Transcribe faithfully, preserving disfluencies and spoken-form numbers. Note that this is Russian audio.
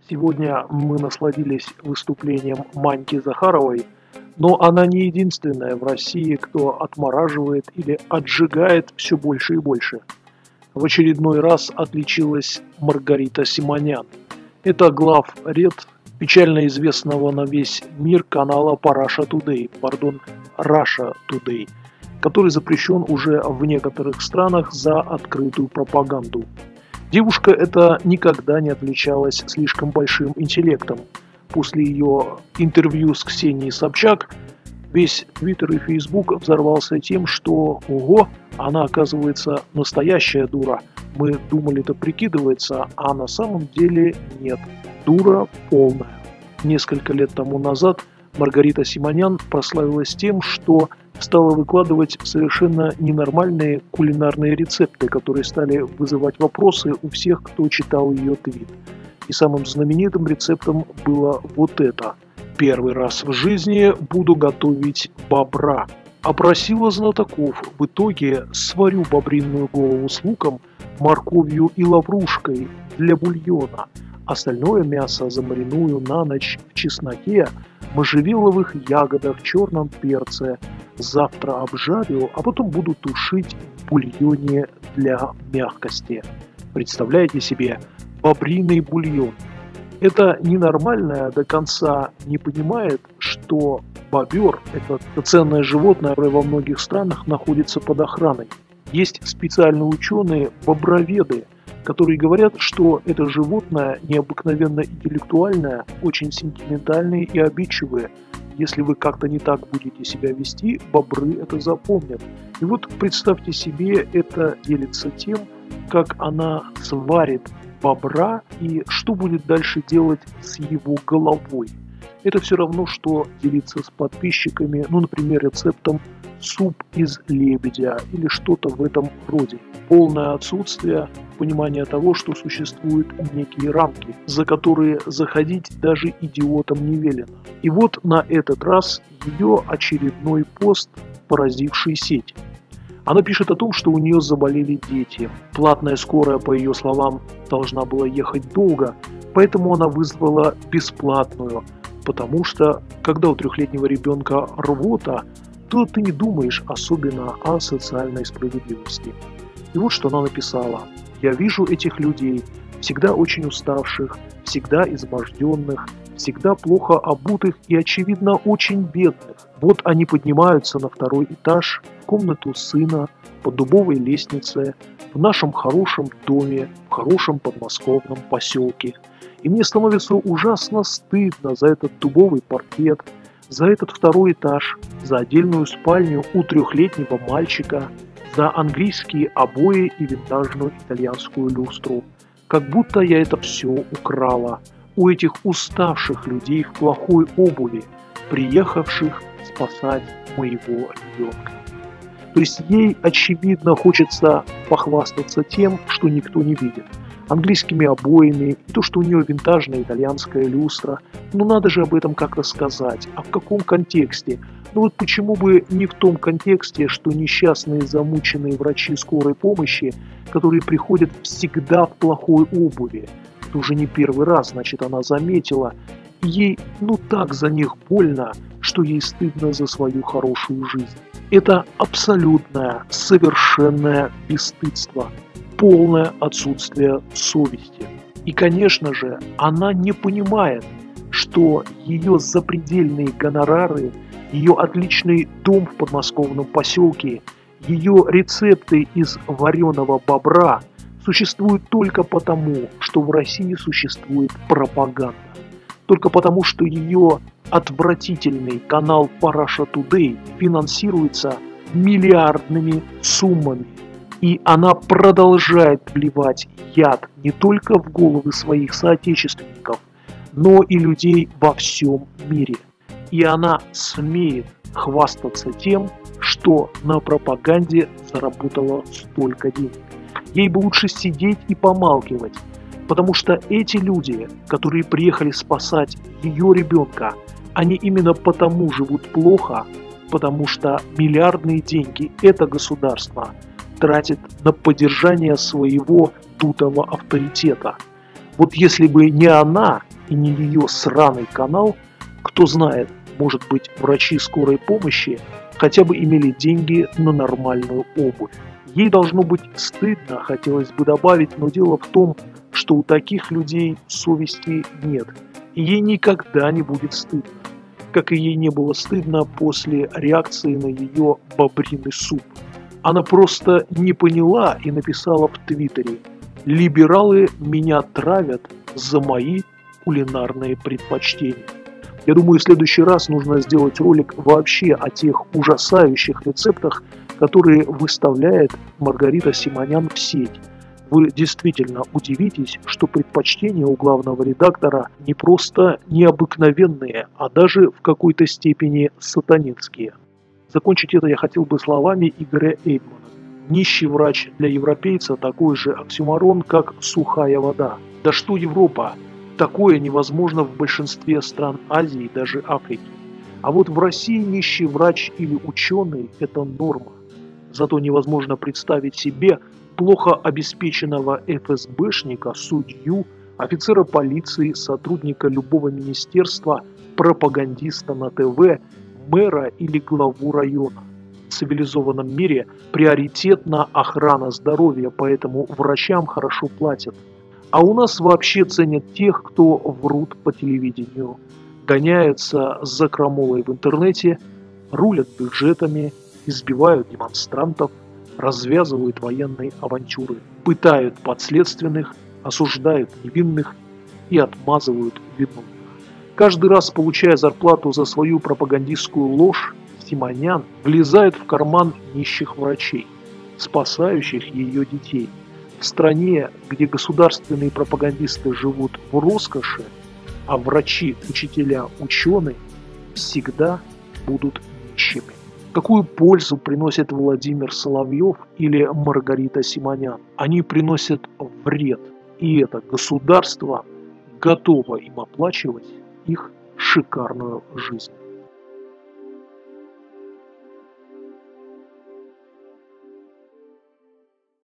Сегодня мы насладились выступлением Маньки Захаровой, но она не единственная в России, кто отмораживает или отжигает все больше и больше. В очередной раз отличилась Маргарита Симонян. Это главред печально известного на весь мир канала Параша Тудей, пардон, Раша Тудей, который запрещен уже в некоторых странах за открытую пропаганду. Девушка эта никогда не отличалась слишком большим интеллектом. После ее интервью с Ксенией Собчак весь Твиттер и Фейсбук взорвался тем, что «Ого, она оказывается настоящая дура. Мы думали, это прикидывается, а на самом деле нет. Дура полная». Несколько лет тому назад Маргарита Симонян прославилась тем, что стала выкладывать совершенно ненормальные кулинарные рецепты, которые стали вызывать вопросы у всех, кто читал ее твит. И самым знаменитым рецептом было вот это. «Первый раз в жизни буду готовить бобра». Опросила знатоков. В итоге сварю бобринную голову с луком, морковью и лаврушкой для бульона. Остальное мясо замариную на ночь в чесноке, можжевеловых ягодах, черном перце. Завтра обжарю, а потом буду тушить в бульоне для мягкости. Представляете себе, бобриный бульон. Это ненормальное до конца не понимает, что бобер – это ценное животное, которое во многих странах находится под охраной. Есть специальные ученые, боброведы, которые говорят, что это животное необыкновенно интеллектуальное, очень сентиментальное и обидчивое. Если вы как-то не так будете себя вести, бобры это запомнят. И вот представьте себе, это делится тем, как она сварит бобра и что будет дальше делать с его головой. Это все равно, что делиться с подписчиками, ну, например, рецептом суп из лебедя или что-то в этом роде. Полное отсутствие понимания того, что существуют некие рамки, за которые заходить даже идиотам не велено. И вот на этот раз ее очередной пост, поразивший сеть. Она пишет о том, что у нее заболели дети. Платная скорая, по ее словам, должна была ехать долго, поэтому она вызвала бесплатную, потому что, когда у трехлетнего ребенка рвота, то ты не думаешь особенно о социальной справедливости. И вот что она написала. «Я вижу этих людей, всегда очень уставших, всегда изможденных, всегда плохо обутых и, очевидно, очень бедных. Вот они поднимаются на второй этаж, в комнату сына, по дубовой лестнице, в нашем хорошем доме, в хорошем подмосковном поселке. И мне становится ужасно стыдно за этот дубовый паркет, за этот второй этаж, за отдельную спальню у трехлетнего мальчика, за английские обои и винтажную итальянскую люстру. Как будто я это все украла у этих уставших людей в плохой обуви, приехавших спасать моего ребенка». То есть ей, очевидно, хочется похвастаться тем, что никто не видит. Английскими обоями, и то, что у нее винтажная итальянская люстра. Ну надо же об этом как-то сказать. А в каком контексте? Ну вот почему бы не в том контексте, что несчастные замученные врачи скорой помощи, которые приходят всегда в плохой обуви. Это уже не первый раз, значит, она заметила. И ей ну так за них больно, что ей стыдно за свою хорошую жизнь. Это абсолютное, совершенное бесстыдство. Полное отсутствие совести. И, конечно же, она не понимает, что ее запредельные гонорары, ее отличный дом в подмосковном поселке, ее рецепты из вареного бобра существуют только потому, что в России существует пропаганда. Только потому, что ее отвратительный канал Параша Тудей финансируется миллиардными суммами. И она продолжает вливать яд не только в головы своих соотечественников, но и людей во всем мире. И она смеет хвастаться тем, что на пропаганде заработала столько денег. Ей бы лучше сидеть и помалкивать, потому что эти люди, которые приехали спасать ее ребенка, они именно потому живут плохо, потому что миллиардные деньги это государство тратит на поддержание своего дутого авторитета. Вот если бы не она, и не ее сраный канал, кто знает, может быть, врачи скорой помощи хотя бы имели деньги на нормальную обувь. Ей должно быть стыдно, хотелось бы добавить, но дело в том, что у таких людей совести нет, и ей никогда не будет стыдно, как и ей не было стыдно после реакции на ее бобриный суп. Она просто не поняла и написала в Твиттере: «Либералы меня травят за мои кулинарные предпочтения». Я думаю, в следующий раз нужно сделать ролик вообще о тех ужасающих рецептах, которые выставляет Маргарита Симонян в сеть. Вы действительно удивитесь, что предпочтения у главного редактора не просто необыкновенные, а даже в какой-то степени сатанинские. Закончить это я хотел бы словами Игоря Эйдмана. Нищий врач для европейца такой же оксюморон, как сухая вода. Да что Европа? Такое невозможно в большинстве стран Азии и даже Африки. А вот в России нищий врач или ученый – это норма. Зато невозможно представить себе плохо обеспеченного эф эс бэшника, судью, офицера полиции, сотрудника любого министерства, пропагандиста на тэ вэ, мэра или главу района. В цивилизованном мире приоритетна охрана здоровья, поэтому врачам хорошо платят. А у нас вообще ценят тех, кто врут по телевидению, гоняются за крамолой в интернете, рулят бюджетами, избивают демонстрантов, развязывают военные авантюры, пытают подследственных, осуждают невинных и отмазывают виновных. Каждый раз, получая зарплату за свою пропагандистскую ложь, Симонян влезает в карман нищих врачей, спасающих ее детей. В стране, где государственные пропагандисты живут в роскоши, а врачи, учителя, ученые всегда будут нищими. Какую пользу приносит Владимир Соловьев или Маргарита Симонян? Они приносят вред, и это государство готово им оплачивать их шикарную жизнь.